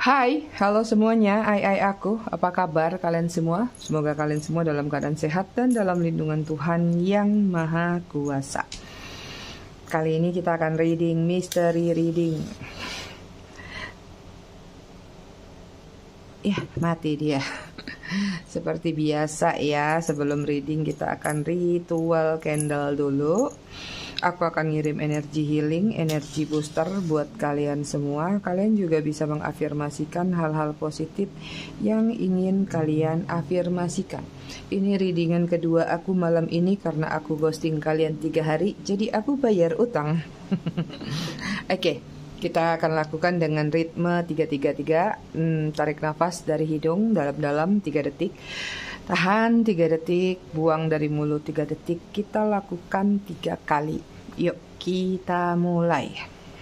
Hai, halo semuanya, aku, apa kabar kalian semua? Semoga kalian semua dalam keadaan sehat dan dalam lindungan Tuhan yang Maha Kuasa. Kali ini kita akan reading mystery reading. Ya, mati dia. Seperti biasa ya, sebelum reading kita akan ritual candle dulu. Aku akan ngirim energi healing, energi booster buat kalian semua. Kalian juga bisa mengafirmasikan hal-hal positif yang ingin kalian afirmasikan. Ini readingan kedua aku malam ini karena aku ghosting kalian 3 hari, jadi aku bayar utang. Oke, kita akan lakukan dengan ritme 3-3-3. Tarik nafas dari hidung dalam-dalam 3 detik. Tahan 3 detik, buang dari mulut 3 detik. Kita lakukan 3 kali. Yuk, kita mulai.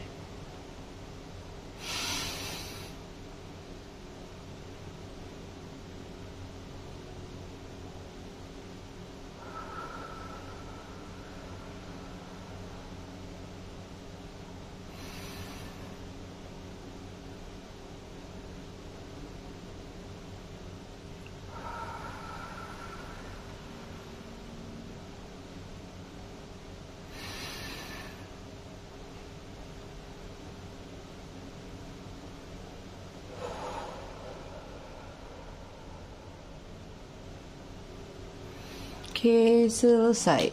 Oke, selesai.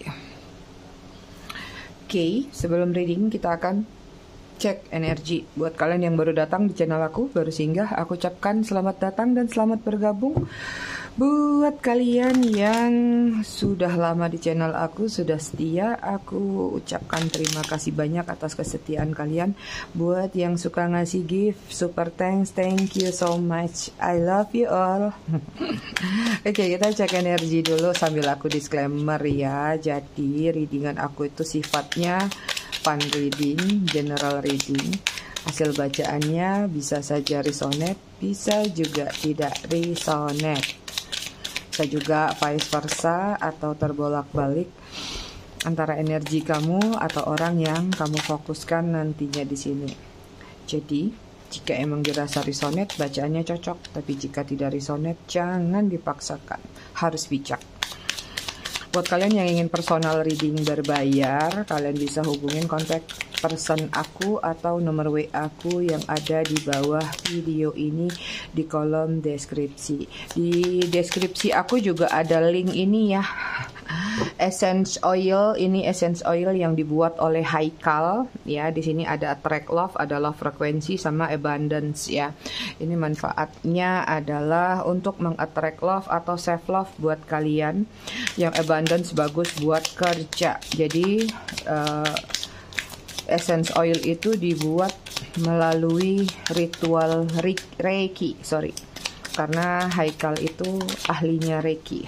Oke, sebelum reading kita akan cek energi. Buat kalian yang baru datang di channel aku, baru singgah, aku ucapkan selamat datang dan selamat bergabung. Buat kalian yang sudah lama di channel aku, sudah setia, aku ucapkan terima kasih banyak atas kesetiaan kalian. Buat yang suka ngasih gift, super thanks, thank you so much. I love you all. Oke, kita cek energi dulu sambil aku disclaimer ya. Jadi readingan aku itu sifatnya fun reading, general reading. Hasil bacaannya bisa saja resonate, bisa juga tidak resonate. Bisa juga vice versa atau terbolak-balik antara energi kamu atau orang yang kamu fokuskan nantinya di sini. Jadi, jika emang dirasa resonate, bacaannya cocok. Tapi jika tidak resonate, jangan dipaksakan. Harus bijak. Buat kalian yang ingin personal reading berbayar, kalian bisa hubungin kontak person aku atau nomor WA aku yang ada di bawah video ini di kolom deskripsi. Di deskripsi aku juga ada link ini ya. Essence oil, ini essence oil yang dibuat oleh Haikal ya. Di sini ada attract love, ada love frequency sama abundance ya. Ini manfaatnya adalah untuk mengattract love atau self love buat kalian. Yang abundance bagus buat kerja. Jadi essence oil itu dibuat melalui ritual Reiki, karena Haikal itu ahlinya Reiki.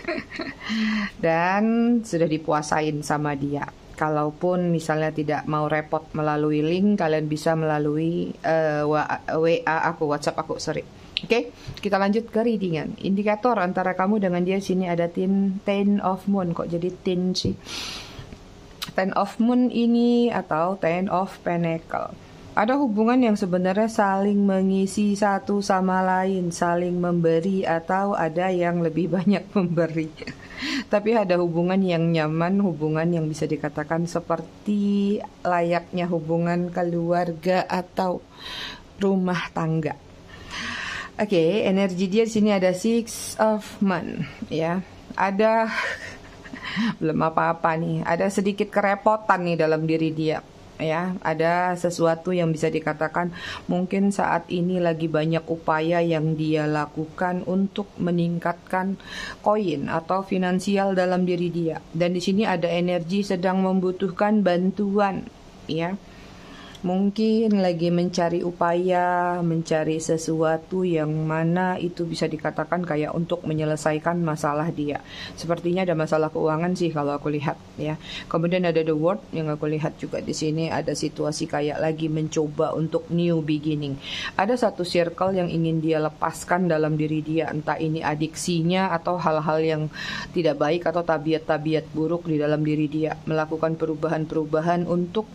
Dan sudah dipuasain sama dia. Kalaupun misalnya tidak mau repot melalui link, kalian bisa melalui WA aku, WhatsApp aku, Oke, kita lanjut ke readingan. Indikator antara kamu dengan dia, sini ada ten of moon. Kok jadi tin sih? Ten of moon ini atau ten of pentacle. Ada hubungan yang sebenarnya saling mengisi satu sama lain, saling memberi, atau ada yang lebih banyak memberi. Tapi ada hubungan yang nyaman, hubungan yang bisa dikatakan seperti layaknya hubungan keluarga atau rumah tangga. Oke, energi dia di sini ada Six of Wands ya. Ada belum apa-apa nih, ada sedikit kerepotan nih dalam diri dia. Ya, ada sesuatu yang bisa dikatakan mungkin saat ini lagi banyak upaya yang dia lakukan untuk meningkatkan koin atau finansial dalam diri dia. Dan di sini ada energi sedang membutuhkan bantuan, ya. Mungkin lagi mencari upaya, mencari sesuatu yang mana itu bisa dikatakan kayak untuk menyelesaikan masalah dia. Sepertinya ada masalah keuangan sih kalau aku lihat ya. Kemudian ada the world yang aku lihat juga di sini, ada situasi kayak lagi mencoba untuk new beginning. Ada satu circle yang ingin dia lepaskan dalam diri dia, entah ini adiksinya atau hal-hal yang tidak baik atau tabiat-tabiat buruk di dalam diri dia. Melakukan perubahan-perubahan untuk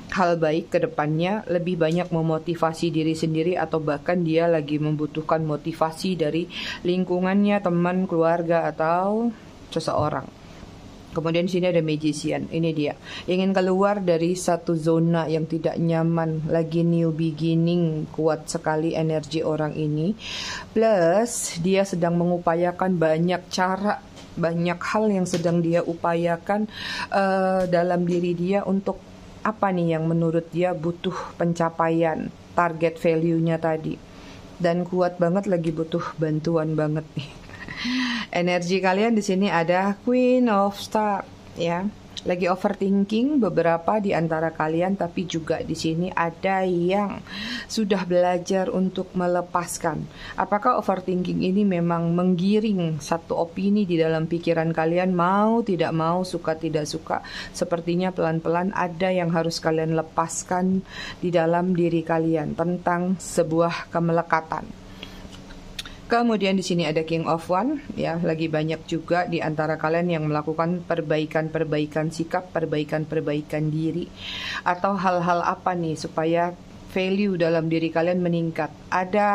hal baik ke depannya, lebih banyak memotivasi diri sendiri atau bahkan dia lagi membutuhkan motivasi dari lingkungannya, teman, keluarga atau seseorang. Kemudian di sini ada magician. Ini dia. Ingin keluar dari satu zona yang tidak nyaman, lagi new beginning, kuat sekali energi orang ini. Plus dia sedang mengupayakan banyak cara, banyak hal yang sedang dia upayakan dalam diri dia untuk apa nih yang menurut dia butuh pencapaian, target value-nya tadi. Dan kuat banget, lagi butuh bantuan banget nih. Energi kalian di sini ada Queen of Star, ya. Lagi overthinking beberapa di antara kalian, tapi juga di sini ada yang sudah belajar untuk melepaskan. Apakah overthinking ini memang menggiring satu opini di dalam pikiran kalian, mau tidak mau, suka tidak suka? Sepertinya pelan-pelan ada yang harus kalian lepaskan di dalam diri kalian tentang sebuah kemelekatan. Kemudian di sini ada King of One, ya, lagi banyak juga di antara kalian yang melakukan perbaikan-perbaikan sikap, perbaikan-perbaikan diri, atau hal-hal apa nih supaya value dalam diri kalian meningkat. Ada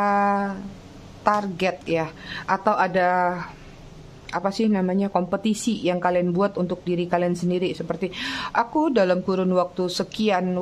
target ya, atau ada apa sih namanya, kompetisi yang kalian buat untuk diri kalian sendiri, seperti aku dalam kurun waktu, sekian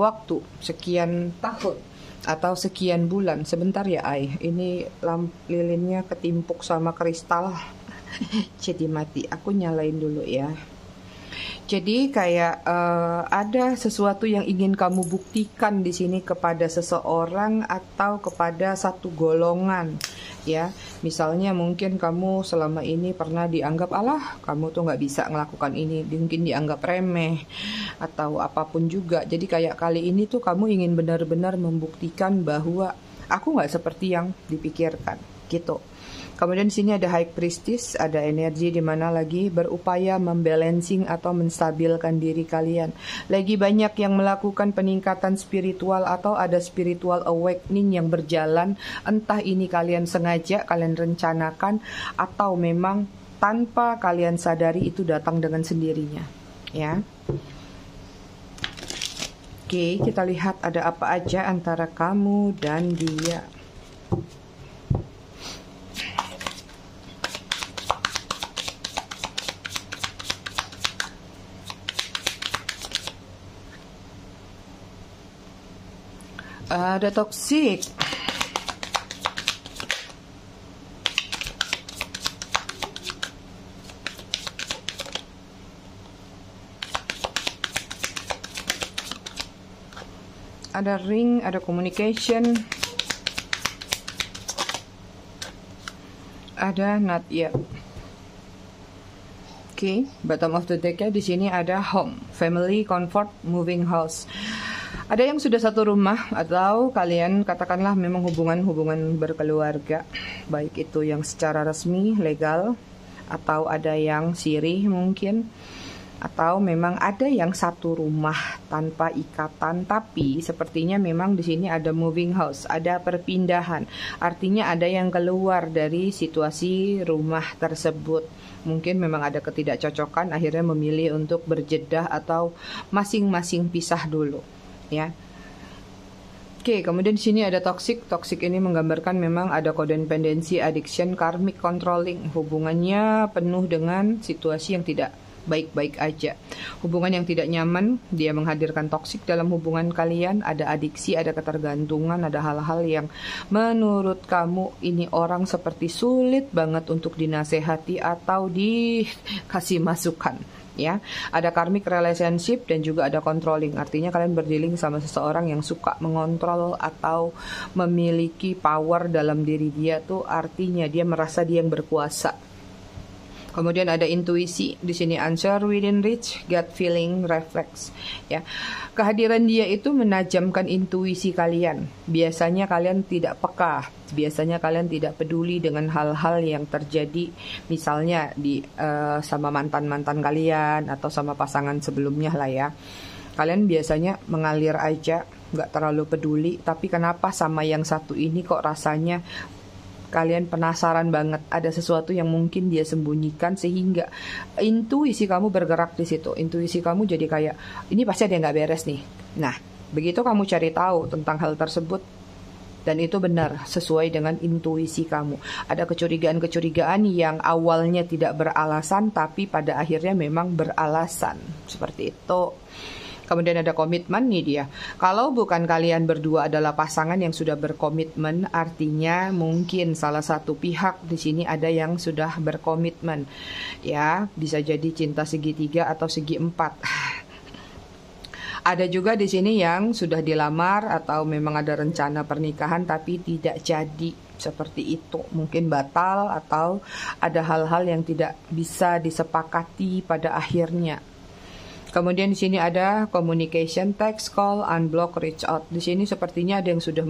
tahun atau sekian bulan. Sebentar ya ini lilinnya ketimpuk sama kristal jadi mati. Aku nyalain dulu ya. Jadi kayak ada sesuatu yang ingin kamu buktikan di sini kepada seseorang atau kepada satu golongan, ya. Misalnya mungkin kamu selama ini pernah dianggap, alah kamu tuh nggak bisa melakukan ini, mungkin dianggap remeh atau apapun juga. Jadi kayak kali ini tuh kamu ingin benar-benar membuktikan bahwa aku nggak seperti yang dipikirkan, gitu. Kemudian di sini ada High Priestess, ada energi di mana lagi berupaya membalancing atau menstabilkan diri kalian. Lagi banyak yang melakukan peningkatan spiritual atau ada spiritual awakening yang berjalan. Entah ini kalian sengaja, kalian rencanakan, atau memang tanpa kalian sadari itu datang dengan sendirinya, ya. Oke, kita lihat ada apa aja antara kamu dan dia. Ada toxic. Ada ring, ada communication. Ada not yet. Oke, bottom of the deck ya, di sini ada home, family, comfort, moving house. Ada yang sudah satu rumah atau kalian katakanlah memang hubungan berkeluarga, baik itu yang secara resmi, legal, atau ada yang sirih mungkin, atau memang ada yang satu rumah tanpa ikatan, tapi sepertinya memang di sini ada moving house, ada perpindahan. Artinya ada yang keluar dari situasi rumah tersebut. Mungkin memang ada ketidakcocokan, akhirnya memilih untuk berjedah atau masing-masing pisah dulu. Ya. Oke, kemudian di sini ada toxic. Toxic ini menggambarkan memang ada codependency, addiction, karmic controlling. Hubungannya penuh dengan situasi yang tidak baik-baik aja. Hubungan yang tidak nyaman, dia menghadirkan toxic dalam hubungan kalian. Ada adiksi, ada ketergantungan, ada hal-hal yang menurut kamu ini orang seperti sulit banget untuk dinasehati atau dikasih masukan. Ya, ada karmic relationship dan juga ada controlling. Artinya kalian berdealing sama seseorang yang suka mengontrol atau memiliki power dalam diri dia tuh, artinya dia merasa dia yang berkuasa. Kemudian ada intuisi, di sini answer within reach, gut feeling, reflex. Ya, kehadiran dia itu menajamkan intuisi kalian. Biasanya kalian tidak peka, biasanya kalian tidak peduli dengan hal-hal yang terjadi, misalnya di sama mantan-mantan kalian atau sama pasangan sebelumnya lah ya. Kalian biasanya mengalir aja, nggak terlalu peduli. Tapi kenapa sama yang satu ini kok rasanya kalian penasaran banget, ada sesuatu yang mungkin dia sembunyikan, sehingga intuisi kamu bergerak di situ. Intuisi kamu jadi kayak, ini pasti ada yang nggak beres nih. Nah, Begitu kamu cari tahu tentang hal tersebut, dan itu benar sesuai dengan intuisi kamu. Ada kecurigaan-kecurigaan yang awalnya tidak beralasan, tapi pada akhirnya memang beralasan. Seperti itu. Kemudian ada komitmen nih dia. Kalau bukan kalian berdua adalah pasangan yang sudah berkomitmen, artinya mungkin salah satu pihak di sini ada yang sudah berkomitmen. Ya, bisa jadi cinta segitiga atau segi empat. Ada juga di sini yang sudah dilamar atau memang ada rencana pernikahan tapi tidak jadi. Seperti itu, mungkin batal atau ada hal-hal yang tidak bisa disepakati pada akhirnya. Kemudian di sini ada communication, text, call, unblock, reach out. Di sini sepertinya ada yang sudah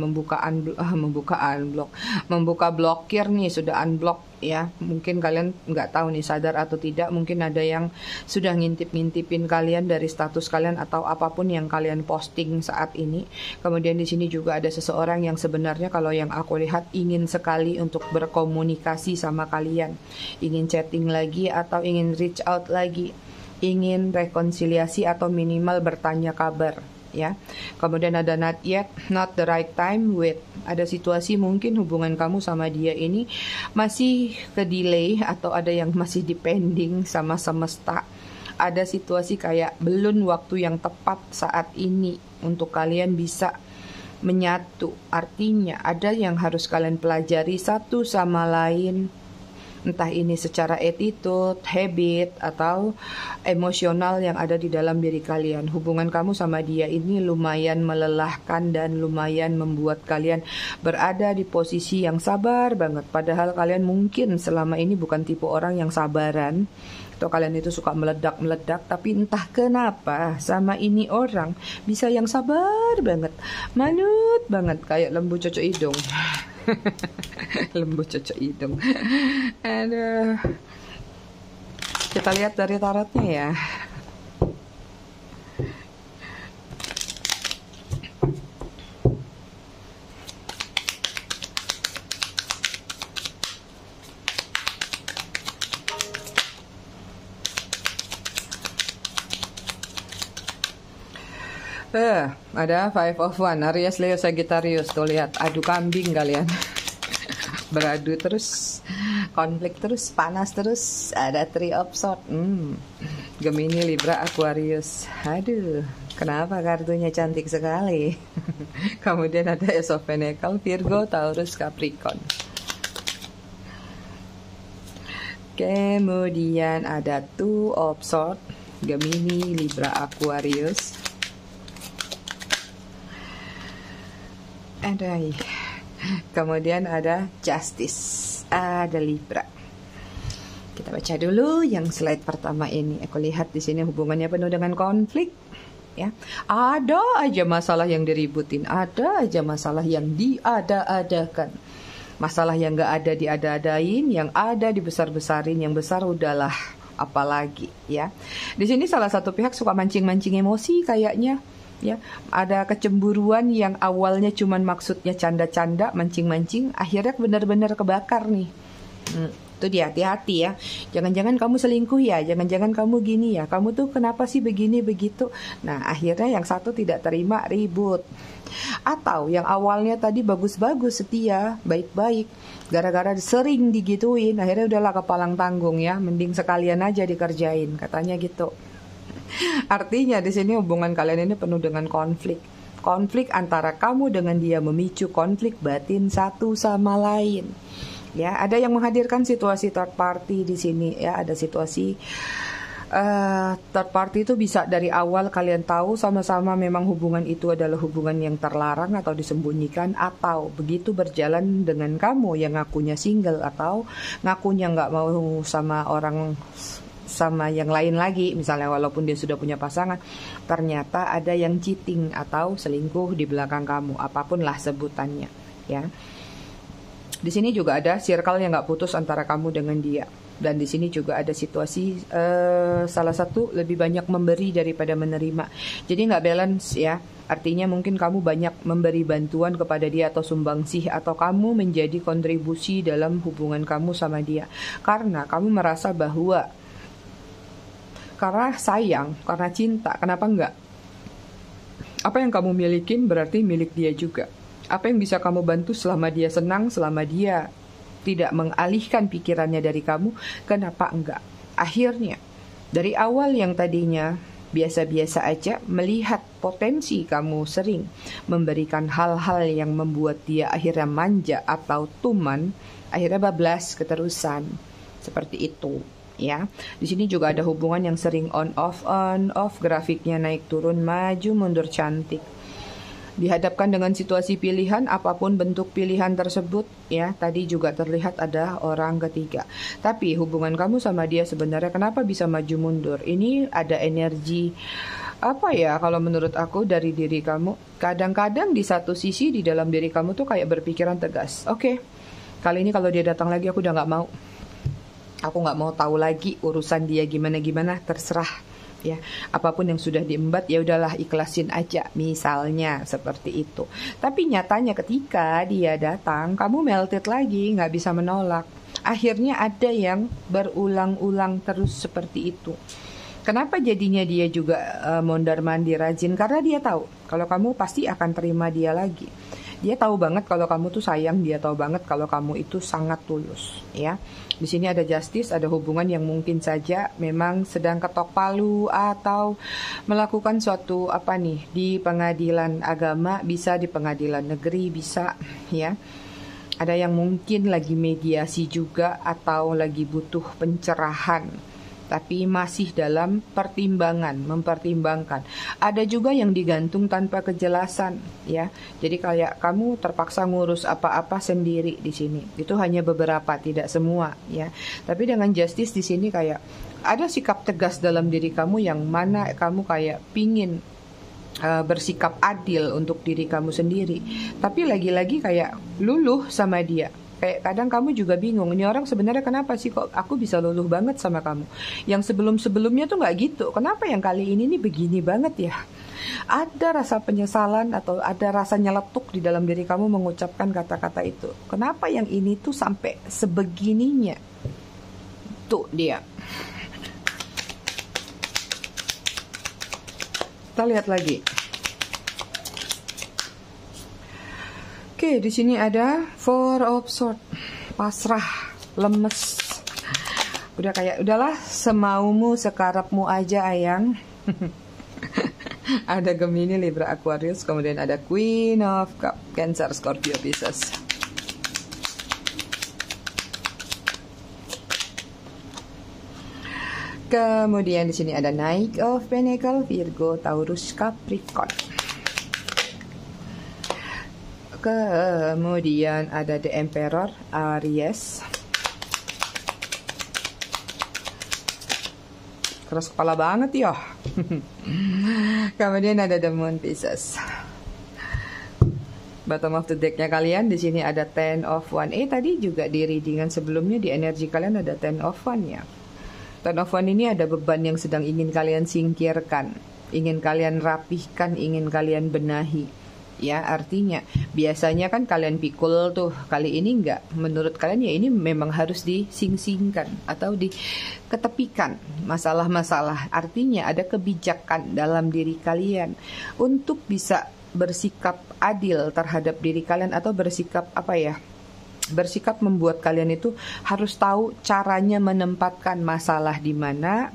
membuka blokir nih, sudah unblock ya. Mungkin kalian nggak tahu nih, sadar atau tidak. Mungkin ada yang sudah ngintip-ngintipin kalian dari status kalian atau apapun yang kalian posting saat ini. Kemudian di sini juga ada seseorang yang sebenarnya kalau yang aku lihat ingin sekali untuk berkomunikasi sama kalian, ingin chatting lagi atau ingin reach out lagi, ingin rekonsiliasi atau minimal bertanya kabar ya. Kemudian ada not yet, not the right time, wait. Ada situasi mungkin hubungan kamu sama dia ini masih ke delay atau ada yang masih depending sama semesta. Ada situasi kayak belum waktu yang tepat saat ini untuk kalian bisa menyatu. Artinya ada yang harus kalian pelajari satu sama lain. Entah ini secara attitude, habit, atau emosional yang ada di dalam diri kalian. Hubungan kamu sama dia ini lumayan melelahkan dan lumayan membuat kalian berada di posisi yang sabar banget. Padahal kalian mungkin selama ini bukan tipe orang yang sabaran. Atau kalian itu suka meledak-meledak. Tapi entah kenapa sama ini orang bisa yang sabar banget. Manut banget kayak lembu cocok hidung. Lembu cocok hidung. Aduh. Kita lihat dari tarotnya ya. Ada Five of Wands, Aries, Leo, Sagittarius. Tuh lihat, adu kambing kalian. Beradu terus, konflik terus, panas terus. Ada Three of Swords. Gemini, Libra, Aquarius. Aduh, kenapa kartunya cantik sekali. Kemudian ada Ace of Pentacles, Virgo, Taurus, Capricorn. Kemudian ada Two of Swords, Gemini, Libra, Aquarius. Kemudian ada Justice, ada Libra. Kita baca dulu yang slide pertama ini. Aku lihat di sini hubungannya penuh dengan konflik. Ya, ada aja masalah yang diributin, ada aja masalah yang diada-adakan, masalah yang nggak ada diada-adain, yang ada dibesar-besarin, yang besar udahlah, apalagi ya. Di sini salah satu pihak suka mancing-mancing emosi kayaknya. Ya, ada kecemburuan yang awalnya cuman maksudnya canda-canda, mancing-mancing, akhirnya benar-benar kebakar nih. Itu dia, hati-hati ya. Jangan-jangan kamu selingkuh ya, jangan-jangan kamu gini ya, kamu tuh kenapa sih begini begitu. Nah, akhirnya yang satu tidak terima, ribut. Atau yang awalnya tadi bagus-bagus, setia, baik-baik, gara-gara sering digituin, akhirnya udahlah kepalang tanggung ya, mending sekalian aja dikerjain, katanya gitu. Artinya di sini hubungan kalian ini penuh dengan konflik. Konflik antara kamu dengan dia, memicu konflik batin satu sama lain. Ya, ada yang menghadirkan situasi third party di sini ya, ada situasi third party itu bisa dari awal kalian tahu sama-sama memang hubungan itu adalah hubungan yang terlarang atau disembunyikan, atau begitu berjalan dengan kamu yang ngakunya single atau ngakunya nggak mau sama yang lain lagi, misalnya walaupun dia sudah punya pasangan, ternyata ada yang cheating atau selingkuh di belakang kamu, apapun lah sebutannya ya. Di sini juga ada circle yang nggak putus antara kamu dengan dia, dan di sini juga ada situasi salah satu lebih banyak memberi daripada menerima, jadi nggak balance ya. Artinya mungkin kamu banyak memberi bantuan kepada dia atau sumbangsih, atau kamu menjadi kontribusi dalam hubungan kamu sama dia karena kamu merasa bahwa karena sayang, karena cinta, kenapa enggak? Apa yang kamu milikin berarti milik dia juga. Apa yang bisa kamu bantu selama dia senang, selama dia tidak mengalihkan pikirannya dari kamu, kenapa enggak? Akhirnya, dari awal yang tadinya biasa-biasa aja, melihat potensi kamu sering memberikan hal-hal yang membuat dia akhirnya manja atau tuman, akhirnya bablas keterusan. Seperti itu, ya. Di sini juga ada hubungan yang sering on off, grafiknya naik turun, maju mundur cantik. Dihadapkan dengan situasi pilihan, apapun bentuk pilihan tersebut, ya, tadi juga terlihat ada orang ketiga. Tapi hubungan kamu sama dia sebenarnya kenapa bisa maju mundur? Ini ada energi, apa ya, kalau menurut aku dari diri kamu. Kadang-kadang di satu sisi di dalam diri kamu tuh kayak berpikiran tegas. Oke, kali ini kalau dia datang lagi aku udah gak mau. Aku gak mau tahu lagi urusan dia gimana-gimana, terserah. Ya, apapun yang sudah diembat ya udahlah ikhlasin aja, misalnya seperti itu. Tapi nyatanya ketika dia datang, kamu melted lagi, nggak bisa menolak. Akhirnya ada yang berulang-ulang terus seperti itu. Kenapa jadinya dia juga mondar-mandir rajin? Karena dia tahu kalau kamu pasti akan terima dia lagi. Dia tahu banget kalau kamu tuh sayang, dia tahu banget kalau kamu itu sangat tulus, ya. Di sini ada justice, ada hubungan yang mungkin saja memang sedang ketok palu atau melakukan suatu apa nih di pengadilan agama, bisa di pengadilan negeri, bisa, ya. Ada yang mungkin lagi mediasi juga atau lagi butuh pencerahan. Tapi masih dalam pertimbangan, mempertimbangkan. Ada juga yang digantung tanpa kejelasan, ya. Jadi kayak kamu terpaksa ngurus apa-apa sendiri di sini. Itu hanya beberapa, tidak semua, ya. Tapi dengan justice di sini kayak ada sikap tegas dalam diri kamu yang mana kamu kayak pingin bersikap adil untuk diri kamu sendiri. Tapi lagi-lagi kayak luluh sama dia. Kayak kadang kamu juga bingung, ini orang sebenarnya kenapa sih kok aku bisa luluh banget sama kamu. Yang sebelum-sebelumnya tuh nggak gitu. Kenapa yang kali ini nih begini banget ya? Ada rasa penyesalan atau ada rasa nyeletuk di dalam diri kamu mengucapkan kata-kata itu. Kenapa yang ini tuh sampai sebegininya? Tuh dia. Kita lihat lagi. Oke, di sini ada Four of Swords, pasrah, lemes. Udah kayak, udahlah semaumu, sekarapmu aja ayang. Ada Gemini, Libra, Aquarius, kemudian ada Queen of Cup, Cancer, Scorpio, Pisces. Kemudian di sini ada Knight of Pentacle, Virgo, Taurus, Capricorn. Kemudian ada The Emperor, Aries. Keras kepala banget ya. Kemudian ada The Moon, Pisces. Bottom of the decknya kalian di sini ada Ten of One. Tadi juga di readingan sebelumnya di energi kalian ada Ten of One ya. Ten of One ini ada beban yang sedang ingin kalian singkirkan, ingin kalian rapihkan, ingin kalian benahi. Ya, artinya biasanya kan kalian pikul tuh, kali ini enggak. Menurut kalian ya ini memang harus dising-singkan atau diketepikan masalah-masalah. Artinya ada kebijakan dalam diri kalian untuk bisa bersikap adil terhadap diri kalian atau bersikap apa ya? Bersikap membuat kalian itu harus tahu caranya menempatkan masalah di mana,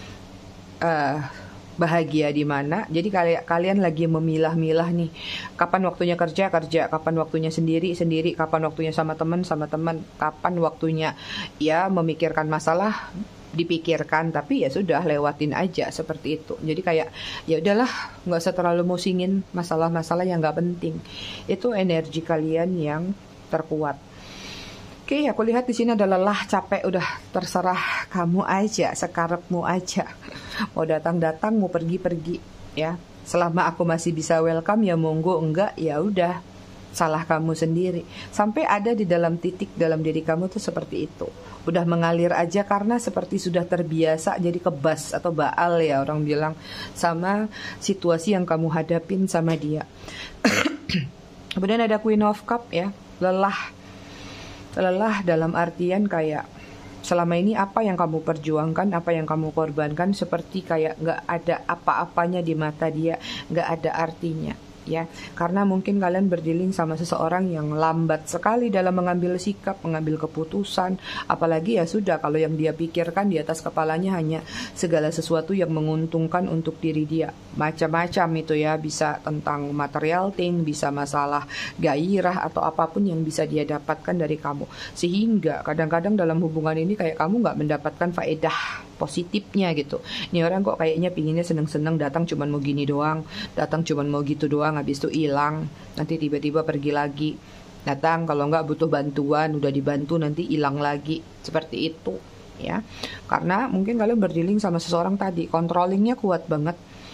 bahagia di mana. Jadi kalian lagi memilah-milah nih, kapan waktunya kerja, kapan waktunya sendiri, kapan waktunya sama teman, kapan waktunya ya memikirkan masalah, dipikirkan, tapi ya sudah lewatin aja seperti itu. Jadi kayak ya udahlah, nggak usah terlalu musingin masalah-masalah yang nggak penting. Itu energi kalian yang terkuat. Oke, aku lihat di sini ada lelah, capek, udah terserah kamu aja, sekarepmu aja. Mau datang-datang, mau pergi-pergi, ya. Selama aku masih bisa welcome ya monggo, enggak ya udah, salah kamu sendiri. Sampai ada di dalam titik dalam diri kamu tuh seperti itu. Udah mengalir aja karena seperti sudah terbiasa jadi kebas atau baal ya orang bilang sama situasi yang kamu hadapin sama dia. Kemudian ada Queen of Cup ya, lelah dalam artian kayak selama ini apa yang kamu perjuangkan, apa yang kamu korbankan seperti kayak nggak ada apa-apanya di mata dia, nggak ada artinya. Ya, karena mungkin kalian berdealing sama seseorang yang lambat sekali dalam mengambil sikap, mengambil keputusan, apalagi ya sudah kalau yang dia pikirkan di atas kepalanya hanya segala sesuatu yang menguntungkan untuk diri dia. Macam-macam itu ya, bisa tentang material thing, bisa masalah gairah atau apapun yang bisa dia dapatkan dari kamu. Sehingga kadang-kadang dalam hubungan ini kayak kamu nggak mendapatkan faedah positifnya gitu. Ini orang kok kayaknya pinginnya seneng-seneng, datang cuman mau gini doang, datang cuman mau gitu doang, habis itu hilang, nanti tiba-tiba pergi lagi. Datang kalau nggak butuh bantuan, udah dibantu nanti hilang lagi. Seperti itu ya. Karena mungkin kalian berdealing sama seseorang tadi, controllingnya kuat banget.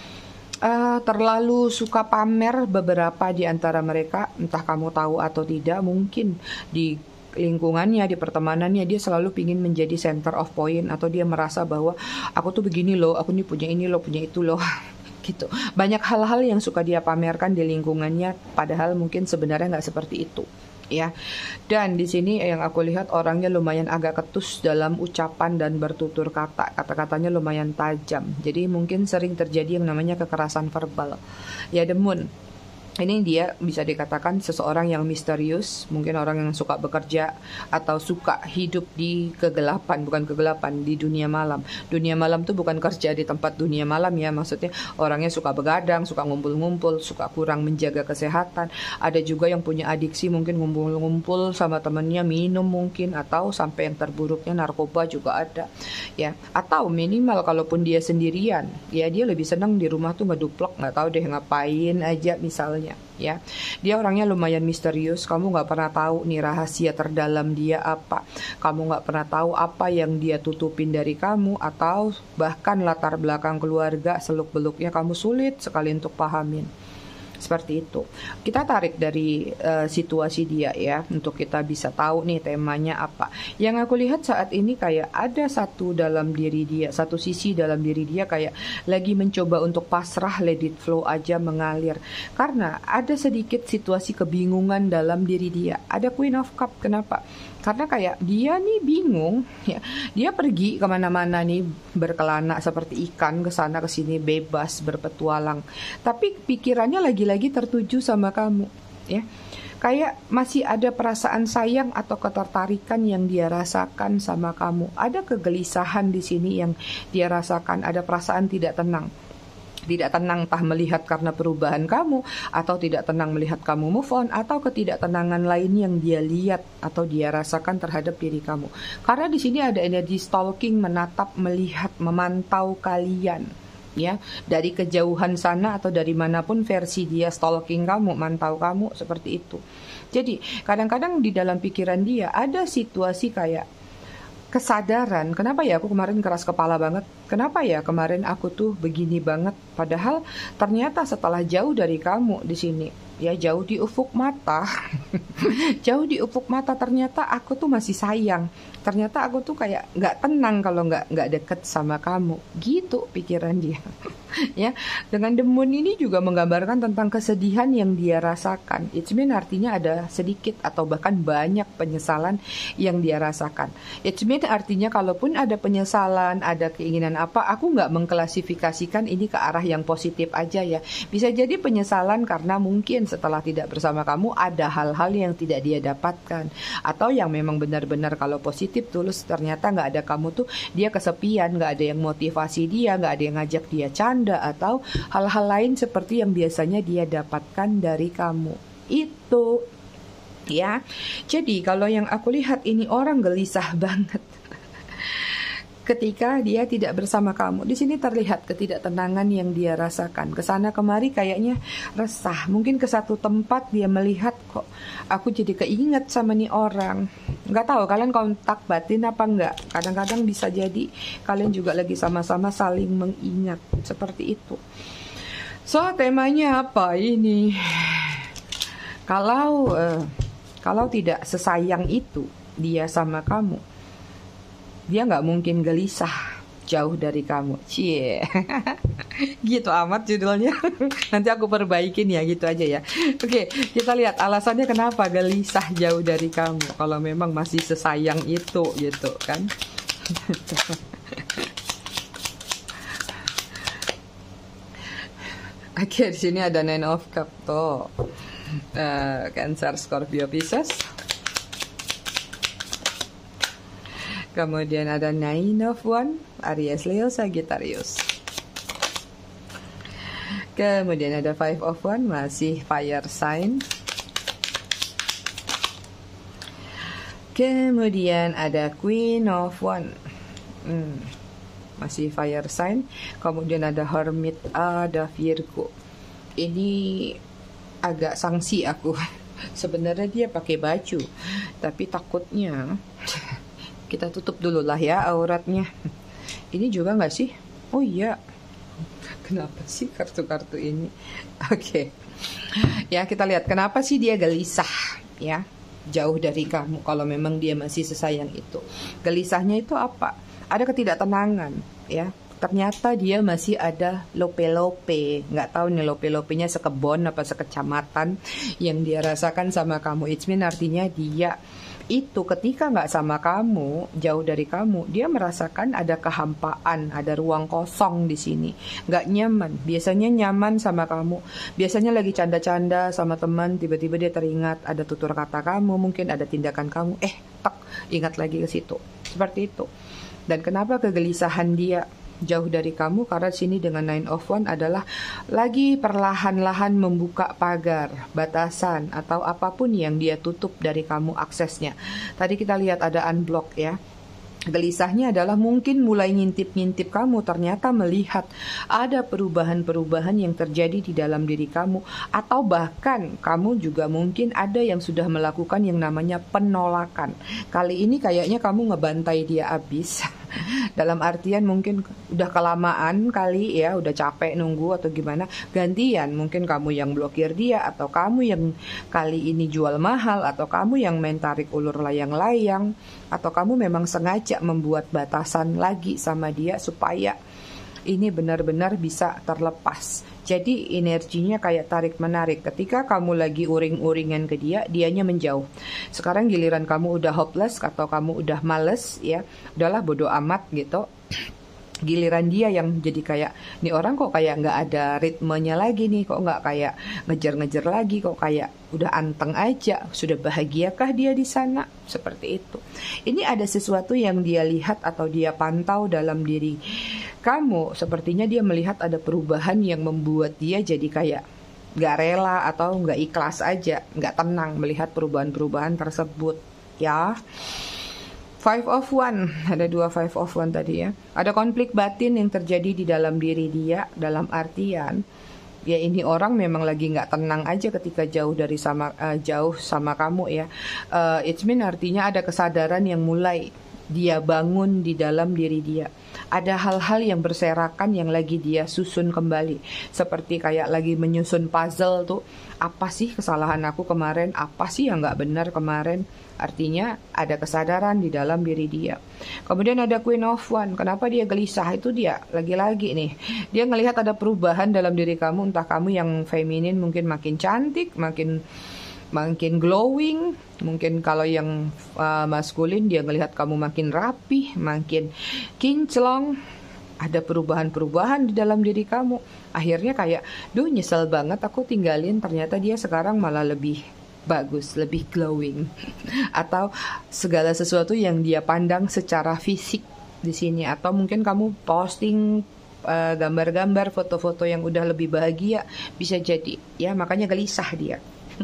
Terlalu suka pamer beberapa di antara mereka, entah kamu tahu atau tidak, mungkin di lingkungannya, di pertemanannya dia selalu ingin menjadi center of point, atau dia merasa bahwa aku tuh begini loh, aku nih punya ini loh, punya itu loh gitu. Banyak hal-hal yang suka dia pamerkan di lingkungannya, padahal mungkin sebenarnya nggak seperti itu ya. Dan di sini yang aku lihat orangnya lumayan agak ketus dalam ucapan dan bertutur kata, kata-katanya lumayan tajam, jadi mungkin sering terjadi yang namanya kekerasan verbal ya. The Moon ini dia bisa dikatakan seseorang yang misterius, mungkin orang yang suka bekerja atau suka hidup di kegelapan, bukan kegelapan, di dunia malam. Dunia malam tuh bukan kerja di tempat dunia malam ya, maksudnya orangnya suka begadang, suka ngumpul-ngumpul, suka kurang menjaga kesehatan. Ada juga yang punya adiksi, mungkin ngumpul-ngumpul sama temennya, minum mungkin, atau sampai yang terburuknya narkoba juga ada ya. Atau minimal kalaupun dia sendirian, ya dia lebih senang di rumah tuh ngeduplek, nggak tahu deh ngapain aja misalnya. Ya, dia orangnya lumayan misterius. Kamu nggak pernah tahu nih rahasia terdalam dia apa. Kamu nggak pernah tahu apa yang dia tutupin dari kamu, atau bahkan latar belakang keluarga seluk-beluknya kamu sulit sekali untuk pahamin. Seperti itu. Kita tarik dari situasi dia ya, untuk kita bisa tahu nih temanya apa. Yang aku lihat saat ini kayak ada satu dalam diri dia, satu sisi dalam diri dia kayak lagi mencoba untuk pasrah, let it flow aja, mengalir. Karena ada sedikit situasi kebingungan dalam diri dia. Ada Queen of Cup. Kenapa? Karena kayak dia nih bingung ya. Dia pergi kemana-mana nih berkelana seperti ikan, kesana kesini bebas berpetualang. Tapi pikirannya lagi-lagi tertuju sama kamu ya. Kayak masih ada perasaan sayang atau ketertarikan yang dia rasakan sama kamu. Ada kegelisahan di sini yang dia rasakan. Ada perasaan tidak tenang. Tidak tenang entah melihat karena perubahan kamu, atau tidak tenang melihat kamu move on, atau ketidaktenangan lain yang dia lihat atau dia rasakan terhadap diri kamu. Karena di sini ada energi stalking, menatap, melihat, memantau kalian ya, dari kejauhan sana atau dari manapun versi dia stalking kamu, mantau kamu seperti itu. Jadi kadang-kadang di dalam pikiran dia ada situasi kayak kesadaran, kenapa ya aku kemarin keras kepala banget? Kenapa ya kemarin aku tuh begini banget? Padahal ternyata setelah jauh dari kamu di sini, ya jauh di ufuk mata, jauh di ufuk mata, ternyata aku tuh masih sayang. Ternyata aku tuh kayak nggak tenang kalau nggak deket sama kamu. Gitu pikiran dia. Ya, dengan The Moon ini juga menggambarkan tentang kesedihan yang dia rasakan. It means artinya ada sedikit atau bahkan banyak penyesalan yang dia rasakan. It means artinya kalaupun ada penyesalan, ada keinginan apa, aku nggak mengklasifikasikan ini ke arah yang positif aja ya. Bisa jadi penyesalan karena mungkin setelah tidak bersama kamu ada hal-hal yang tidak dia dapatkan, atau yang memang benar-benar kalau positif tulus ternyata nggak ada kamu tuh dia kesepian, nggak ada yang motivasi dia, nggak ada yang ngajak dia canda, atau hal-hal lain seperti yang biasanya dia dapatkan dari kamu. Itu ya. Jadi kalau yang aku lihat ini orang gelisah banget ketika dia tidak bersama kamu. Di sini terlihat ketidaktenangan yang dia rasakan. Kesana kemari kayaknya resah. Mungkin ke satu tempat dia melihat, kok aku jadi keinget sama nih orang. Nggak tahu kalian kontak batin apa enggak. Kadang-kadang bisa jadi kalian juga lagi sama-sama saling mengingat. Seperti itu. So temanya apa ini? Kalau tidak sesayang itu dia sama kamu, dia nggak mungkin gelisah jauh dari kamu. Cie, gitu amat judulnya. Nanti aku perbaikin ya, gitu aja ya. Oke, kita lihat alasannya kenapa gelisah jauh dari kamu. Kalau memang masih sesayang itu, gitu kan. Oke, di sini ada Nine of Cup tuh. Cancer, Scorpio, Pisces. Kemudian ada Nine of One, Aries, Leo, Sagittarius. Kemudian ada Five of One, masih fire sign. Kemudian ada Queen of One, masih fire sign. Kemudian ada Hermit, ada Virgo. Ini agak sanksi aku. Sebenarnya dia pakai baju, tapi takutnya kita tutup dulu lah ya auratnya. Ini juga nggak sih? Oh iya. Kenapa sih kartu-kartu ini? Oke. Ya, kita lihat kenapa sih dia gelisah ya. Jauh dari kamu kalau memang dia masih sesayang itu. Gelisahnya itu apa? Ada ketidaktenangan ya. Ternyata dia masih ada lope-lope. Nggak tahu nih lope-lopenya sekebon apa sekecamatan yang dia rasakan sama kamu. It's mean artinya dia itu ketika nggak sama kamu, jauh dari kamu, dia merasakan ada kehampaan, ada ruang kosong di sini, nggak nyaman. Biasanya nyaman sama kamu, biasanya lagi canda-canda sama teman, tiba-tiba dia teringat ada tutur kata kamu, mungkin ada tindakan kamu, tak ingat lagi ke situ, seperti itu. Dan kenapa kegelisahan dia jauh dari kamu? Karena sini dengan Nine of One adalah lagi perlahan-lahan membuka pagar, batasan atau apapun yang dia tutup dari kamu aksesnya. Tadi kita lihat ada unblock ya. Gelisahnya adalah mungkin mulai ngintip-ngintip kamu, ternyata melihat ada perubahan-perubahan yang terjadi di dalam diri kamu, atau bahkan kamu juga mungkin ada yang sudah melakukan yang namanya penolakan. Kali ini kayaknya kamu ngebantai dia abis. Dalam artian mungkin udah kelamaan kali ya, udah capek nunggu atau gimana, gantian mungkin kamu yang blokir dia, atau kamu yang kali ini jual mahal, atau kamu yang main tarik ulur layang-layang, atau kamu memang sengaja membuat batasan lagi sama dia supaya ini benar-benar bisa terlepas. Jadi energinya kayak tarik-menarik. Ketika kamu lagi uring-uringan ke dia, dianya menjauh. Sekarang giliran kamu udah hopeless atau kamu udah males ya, udahlah bodo amat gitu. Giliran dia yang jadi kayak, nih orang kok kayak nggak ada ritmenya lagi nih, kok nggak kayak ngejar-ngejar lagi, kok kayak udah anteng aja. Sudah bahagiakah dia di sana? Seperti itu. Ini ada sesuatu yang dia lihat atau dia pantau dalam diri kamu. Sepertinya dia melihat ada perubahan yang membuat dia jadi kayak nggak rela atau nggak ikhlas aja, nggak tenang melihat perubahan-perubahan tersebut ya. Five of One, ada dua Five of One tadi ya. Ada konflik batin yang terjadi di dalam diri dia, dalam artian ya ini orang memang lagi nggak tenang aja ketika jauh sama kamu ya. It's mean artinya ada kesadaran yang mulai dia bangun di dalam diri dia. Ada hal-hal yang berserakan yang lagi dia susun kembali. Seperti kayak lagi menyusun puzzle tuh. Apa sih kesalahan aku kemarin? Apa sih yang nggak benar kemarin? Artinya ada kesadaran di dalam diri dia. Kemudian ada Queen of One. Kenapa dia gelisah? Itu dia lagi-lagi nih. Dia ngelihat ada perubahan dalam diri kamu. Entah kamu yang feminin mungkin makin cantik, makin glowing. Mungkin kalau yang maskulin dia ngelihat kamu makin rapih, makin kinclong. Ada perubahan-perubahan di dalam diri kamu. Akhirnya kayak, duh nyesel banget aku tinggalin. Ternyata dia sekarang malah lebih bagus, lebih glowing. Atau segala sesuatu yang dia pandang secara fisik di sini. Atau mungkin kamu posting gambar-gambar, foto-foto yang udah lebih bahagia, bisa jadi ya, makanya gelisah dia.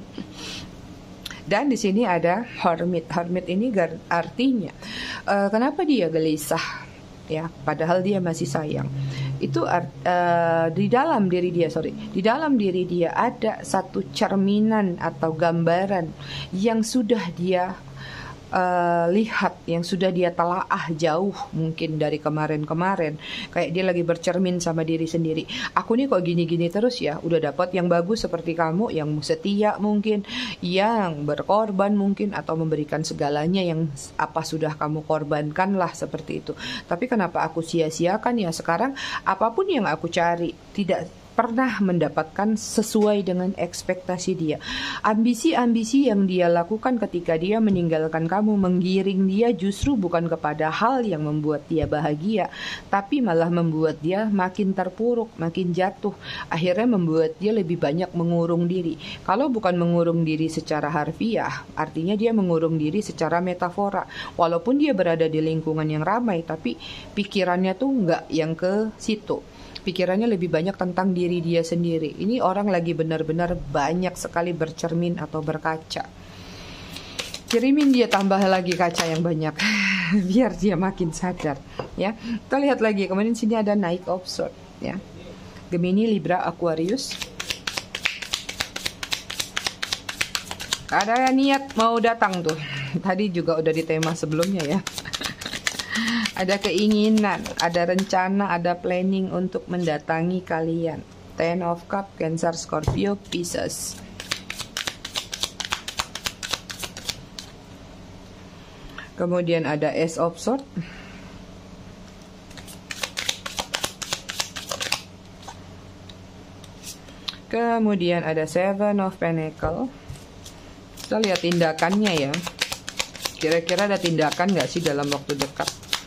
Dan di sini ada Hermit. Hermit ini artinya kenapa dia gelisah ya, padahal dia masih sayang. Itu di dalam diri dia ada satu cerminan atau gambaran yang sudah dia lihat, yang sudah dia telaah jauh mungkin dari kemarin-kemarin. Kayak dia lagi bercermin sama diri sendiri. Aku nih kok gini-gini terus ya. Udah dapat yang bagus seperti kamu, yang setia mungkin, yang berkorban mungkin, atau memberikan segalanya yang apa sudah kamu korbankan lah, seperti itu. Tapi kenapa aku sia-siakan ya? Sekarang apapun yang aku cari tidak pernah mendapatkan sesuai dengan ekspektasi dia. Ambisi-ambisi yang dia lakukan ketika dia meninggalkan kamu menggiring dia justru bukan kepada hal yang membuat dia bahagia, tapi malah membuat dia makin terpuruk, makin jatuh. Akhirnya membuat dia lebih banyak mengurung diri. Kalau bukan mengurung diri secara harfiah, artinya dia mengurung diri secara metafora. Walaupun dia berada di lingkungan yang ramai, tapi pikirannya tuh nggak yang ke situ. Pikirannya lebih banyak tentang diri dia sendiri. Ini orang lagi benar-benar banyak sekali bercermin atau berkaca. Kirimin dia tambah lagi kaca yang banyak biar dia makin sadar, ya. Kita lihat lagi. Kemudian sini ada Knight of Swords, ya. Gemini, Libra, Aquarius. Ada niat mau datang tuh. Tadi juga udah di tema sebelumnya, ya. Ada keinginan, ada rencana, ada planning untuk mendatangi kalian. Ten of Cups, Cancer, Scorpio, Pisces. Kemudian ada Ace of Swords. Kemudian ada Seven of Pentacles. Kita lihat tindakannya, ya. Kira-kira ada tindakan nggak sih dalam waktu dekat?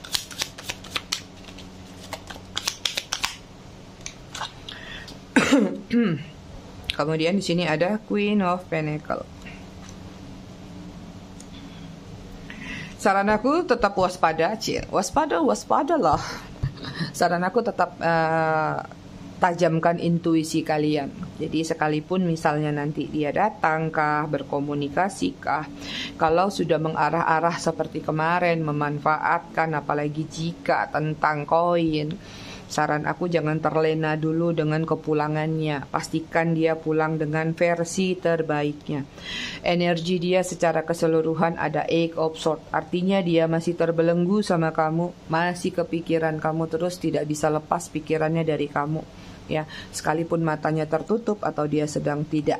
Kemudian di sini ada Queen of Pentacles. Saran aku tetap waspada, waspadalah. Saran aku tetap tajamkan intuisi kalian. Jadi sekalipun misalnya nanti dia datang kah, berkomunikasi kah, kalau sudah mengarah-arah seperti kemarin, memanfaatkan, apalagi jika tentang koin, saran aku jangan terlena dulu dengan kepulangannya. Pastikan dia pulang dengan versi terbaiknya. Energi dia secara keseluruhan ada Eight of Swords. Artinya dia masih terbelenggu sama kamu, masih kepikiran kamu terus, tidak bisa lepas pikirannya dari kamu. Ya, sekalipun matanya tertutup atau dia sedang tidak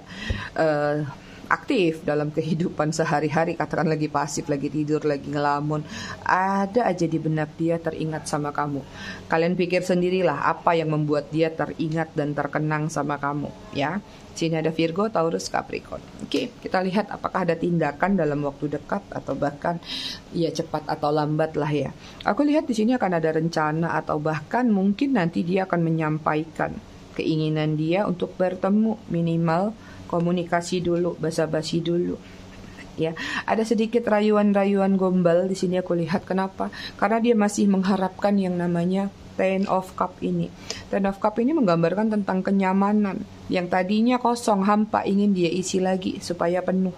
aktif dalam kehidupan sehari-hari, katakan lagi pasif, lagi tidur, lagi ngelamun, ada aja di benak dia teringat sama kamu. Kalian pikir sendirilah apa yang membuat dia teringat dan terkenang sama kamu, ya. Sini ada Virgo, Taurus, Capricorn. Oke, kita lihat apakah ada tindakan dalam waktu dekat atau bahkan ya cepat atau lambat lah, ya. Aku lihat di sini akan ada rencana atau bahkan mungkin nanti dia akan menyampaikan keinginan dia untuk bertemu, minimal komunikasi dulu, basa-basi dulu. Ya, ada sedikit rayuan-rayuan gombal di sini aku lihat. Kenapa? Karena dia masih mengharapkan yang namanya Ten of Cup ini. Ten of Cup ini menggambarkan tentang kenyamanan yang tadinya kosong, hampa, ingin dia isi lagi supaya penuh.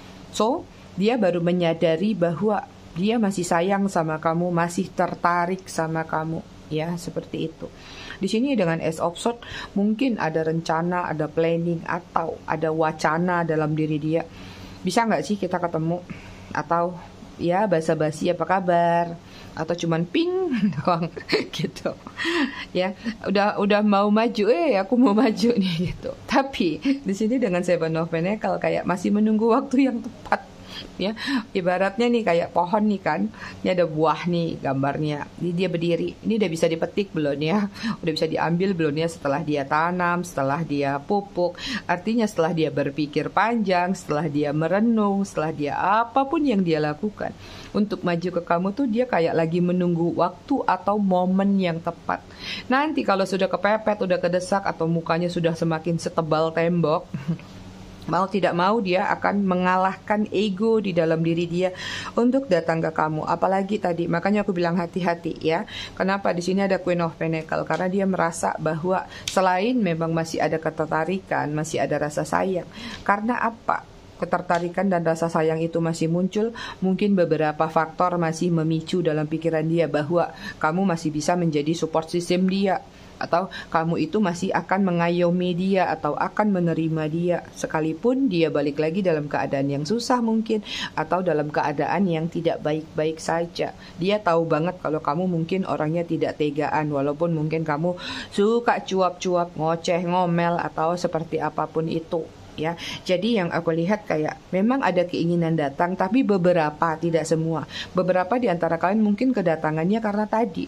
So, dia baru menyadari bahwa dia masih sayang sama kamu, masih tertarik sama kamu, ya, seperti itu. Di sini dengan Ace of Swords mungkin ada rencana, ada planning, atau ada wacana dalam diri dia. Bisa nggak sih kita ketemu? Atau ya basa-basi apa kabar? Atau cuman ping doang gitu. Ya, udah mau maju, aku mau maju nih gitu. Tapi di sini dengan Seven of Pentacles kayak masih menunggu waktu yang tepat. Ya, ibaratnya nih kayak pohon nih kan, ini ada buah nih gambarnya, ini dia berdiri, ini udah bisa dipetik belum ya, udah bisa diambil belum ya, setelah dia tanam, setelah dia pupuk, artinya setelah dia berpikir panjang, setelah dia merenung, setelah dia apapun yang dia lakukan untuk maju ke kamu tuh dia kayak lagi menunggu waktu atau momen yang tepat. Nanti kalau sudah kepepet, udah kedesak atau mukanya sudah semakin setebal tembok, mau tidak mau dia akan mengalahkan ego di dalam diri dia untuk datang ke kamu. Apalagi tadi, makanya aku bilang hati-hati ya. Kenapa di sini ada Queen of Pentacles? Karena dia merasa bahwa selain memang masih ada ketertarikan, masih ada rasa sayang. Karena apa? Ketertarikan dan rasa sayang itu masih muncul, mungkin beberapa faktor masih memicu dalam pikiran dia bahwa kamu masih bisa menjadi support system dia, atau kamu itu masih akan mengayomi dia atau akan menerima dia sekalipun dia balik lagi dalam keadaan yang susah mungkin, atau dalam keadaan yang tidak baik-baik saja. Dia tahu banget kalau kamu mungkin orangnya tidak tegaan, walaupun mungkin kamu suka cuap-cuap, ngoceh, ngomel, atau seperti apapun itu. Ya, jadi yang aku lihat kayak memang ada keinginan datang, tapi beberapa, tidak semua. Beberapa di antara kalian mungkin kedatangannya karena tadi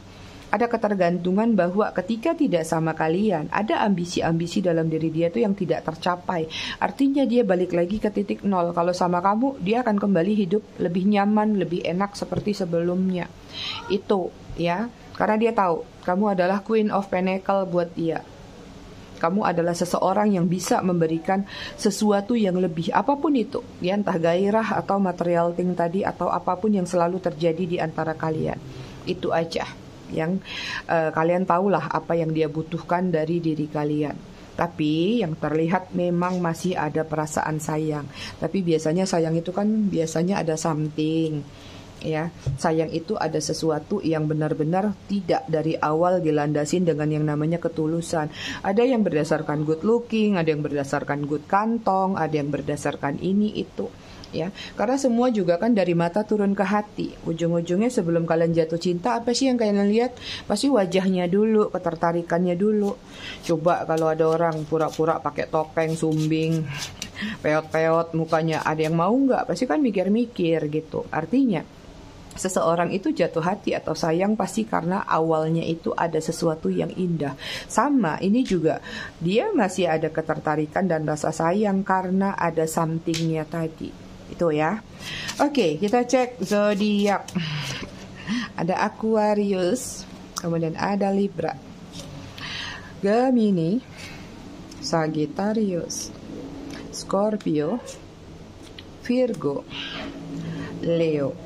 Ada ketergantungan bahwa ketika tidak sama kalian, ada ambisi-ambisi dalam diri dia tuh yang tidak tercapai. Artinya dia balik lagi ke titik nol. Kalau sama kamu, dia akan kembali hidup lebih nyaman, lebih enak seperti sebelumnya. Itu ya, karena dia tahu kamu adalah Queen of Pentacle buat dia. Kamu adalah seseorang yang bisa memberikan sesuatu yang lebih, apapun itu, ya, entah gairah atau material thing tadi, atau apapun yang selalu terjadi di antara kalian. Itu aja yang kalian tahulah apa yang dia butuhkan dari diri kalian. Tapi yang terlihat memang masih ada perasaan sayang. Tapi biasanya sayang itu kan biasanya ada something. Ya, sayang itu ada sesuatu yang benar-benar tidak dari awal dilandasin dengan yang namanya ketulusan. Ada yang berdasarkan good looking, ada yang berdasarkan good kantong, ada yang berdasarkan ini itu. Ya, karena semua juga kan dari mata turun ke hati. Ujung-ujungnya sebelum kalian jatuh cinta, apa sih yang kalian lihat? Pasti wajahnya dulu, ketertarikannya dulu. Coba kalau ada orang pura-pura pakai topeng, sumbing, peot-peot mukanya, ada yang mau nggak? Pasti kan mikir-mikir gitu. Artinya seseorang itu jatuh hati atau sayang pasti karena awalnya itu ada sesuatu yang indah. Sama, ini juga dia masih ada ketertarikan dan rasa sayang karena ada somethingnya tadi. Itu ya. Oke, kita cek zodiak. Ada Aquarius, kemudian ada Libra, Gemini, Sagittarius, Scorpio, Virgo, Leo.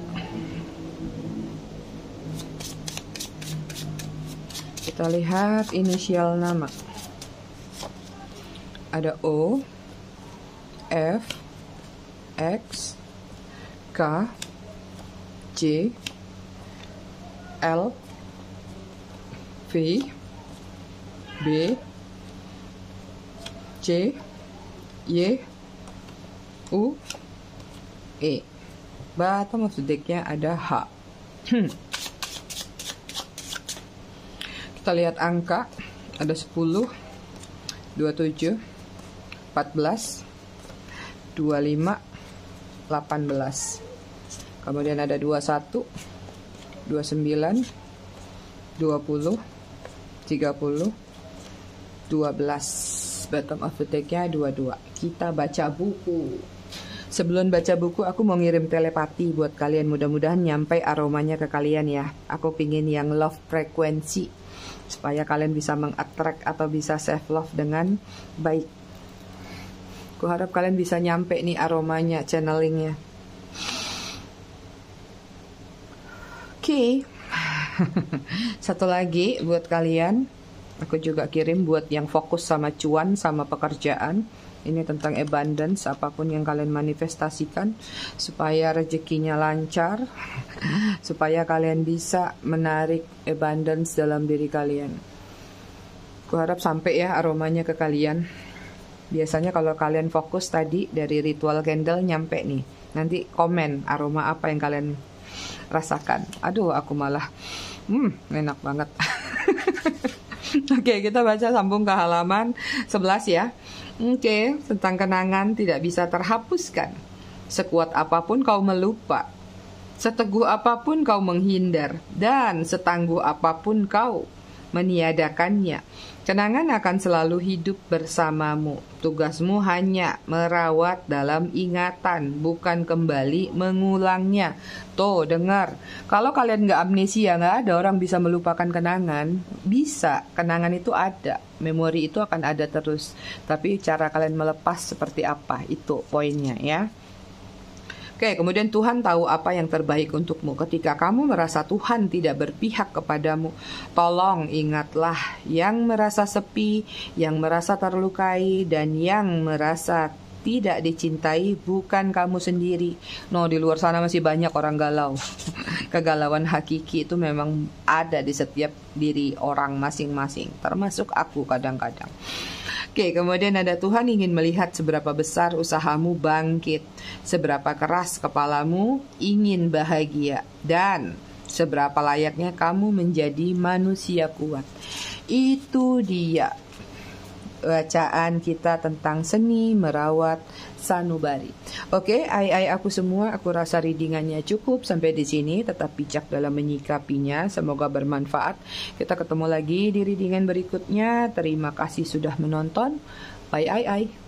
Kita lihat inisial nama. Ada O, F, X, K, J, L, V, B, C, Y, U, E. Bottom of the deck-nya ada H. Kita lihat angka. Ada 10, 27, 14, 25, 18. Kemudian ada 21, 29, 20, 30, 12. Bottom of the deck-nya 22. Kita baca buku. Sebelum baca buku, aku mau ngirim telepati buat kalian. Mudah-mudahan nyampe aromanya ke kalian ya. Aku pingin yang love frequency, supaya kalian bisa meng-attract atau bisa self-love dengan baik. Kuharap kalian bisa nyampe nih aromanya, channelingnya. Oke. Satu lagi buat kalian. Aku juga kirim buat yang fokus sama cuan, sama pekerjaan. Ini tentang abundance, apapun yang kalian manifestasikan, supaya rezekinya lancar, supaya kalian bisa menarik abundance dalam diri kalian. Kuharap sampai ya aromanya ke kalian. Biasanya kalau kalian fokus tadi dari ritual candle nyampe nih. Nanti komen aroma apa yang kalian rasakan. Aduh, aku malah enak banget. Oke, kita baca sambung ke halaman 11 ya. Oke, tentang kenangan tidak bisa terhapuskan. Sekuat apapun kau melupa, seteguh apapun kau menghindar, dan setangguh apapun kau meniadakannya, kenangan akan selalu hidup bersamamu. Tugasmu hanya merawat dalam ingatan, bukan kembali mengulangnya. Tuh, dengar. Kalau kalian nggak amnesia, nggak ada orang bisa melupakan kenangan. Bisa, kenangan itu ada. Memori itu akan ada terus. Tapi cara kalian melepas seperti apa, itu poinnya ya. Oke, kemudian Tuhan tahu apa yang terbaik untukmu. Ketika kamu merasa Tuhan tidak berpihak kepadamu, tolong ingatlah, yang merasa sepi, yang merasa terlukai, dan yang merasa tidak dicintai bukan kamu sendiri. No, di luar sana masih banyak orang galau. Kegalauan hakiki itu memang ada di setiap diri orang masing-masing, termasuk aku kadang-kadang. Oke, kemudian ada Tuhan ingin melihat seberapa besar usahamu bangkit, seberapa keras kepalamu ingin bahagia, dan seberapa layaknya kamu menjadi manusia kuat. Itu dia bacaan kita tentang seni merawat sanubari. Oke, ai aku semua, aku rasa readingannya cukup sampai di sini. Tetap bijak dalam menyikapinya. Semoga bermanfaat. Kita ketemu lagi di readingan berikutnya. Terima kasih sudah menonton. Bye ai.